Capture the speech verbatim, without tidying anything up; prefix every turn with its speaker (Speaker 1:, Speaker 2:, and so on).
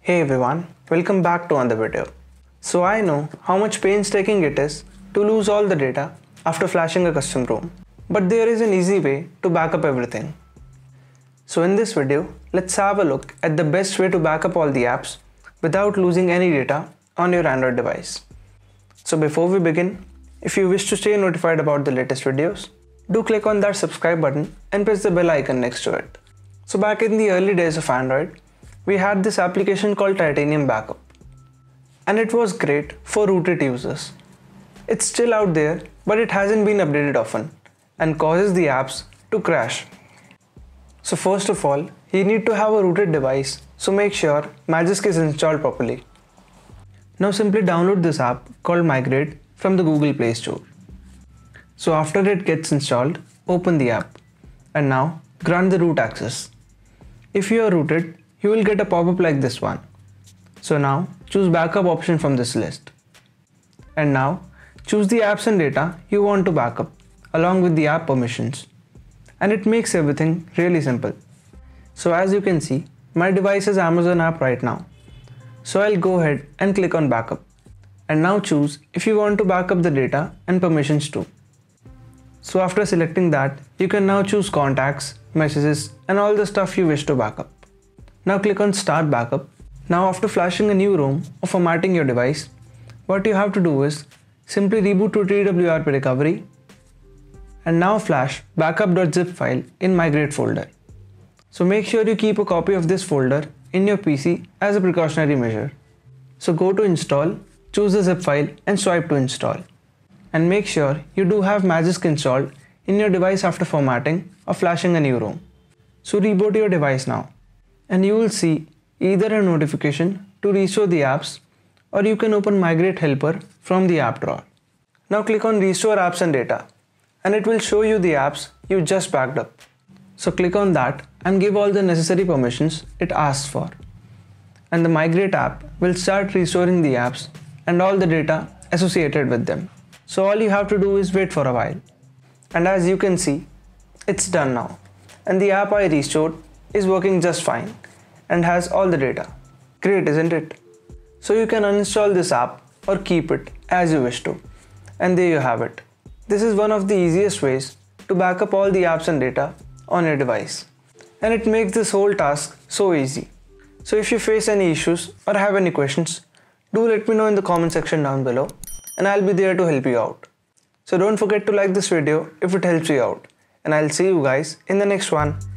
Speaker 1: Hey everyone, welcome back to another video. So I know how much painstaking it is to lose all the data after flashing a custom ROM, but there is an easy way to back up everything. So in this video, let's have a look at the best way to back up all the apps without losing any data on your Android device. So before we begin, if you wish to stay notified about the latest videos, do click on that subscribe button and press the bell icon next to it. So back in the early days of Android, we had this application called Titanium Backup, and it was great for rooted users. It's still out there, but it hasn't been updated often and causes the apps to crash. So first of all, you need to have a rooted device, so make sure Magisk is installed properly. Now simply download this app called Migrate from the Google Play Store. So after it gets installed, open the app and now grant the root access. If you are rooted, you will get a pop-up like this one. So now choose backup option from this list. And now choose the apps and data you want to backup along with the app permissions. And it makes everything really simple. So as you can see, my device is Amazon app right now. So I'll go ahead and click on backup. And now choose if you want to backup the data and permissions too. So after selecting that, you can now choose contacts, messages and all the stuff you wish to backup. Now click on Start Backup. Now after flashing a new ROM or formatting your device, what you have to do is simply reboot to T W R P recovery and now flash backup.zip file in Migrate folder. So make sure you keep a copy of this folder in your P C as a precautionary measure. So go to Install, choose the zip file and swipe to install. And make sure you do have Magisk installed in your device after formatting or flashing a new ROM. So reboot your device now. And you will see either a notification to restore the apps, or you can open Migrate Helper from the app drawer. Now click on Restore Apps and Data and it will show you the apps you just backed up. So click on that and give all the necessary permissions it asks for. And the Migrate app will start restoring the apps and all the data associated with them. So all you have to do is wait for a while. And as you can see, it's done now. And the app I restored is working just fine and has all the data. Great, isn't it? So you can uninstall this app or keep it as you wish to. And there you have it. This is one of the easiest ways to back up all the apps and data on your device. And it makes this whole task so easy. So if you face any issues or have any questions, do let me know in the comment section down below and I'll be there to help you out. So don't forget to like this video if it helps you out. And I'll see you guys in the next one.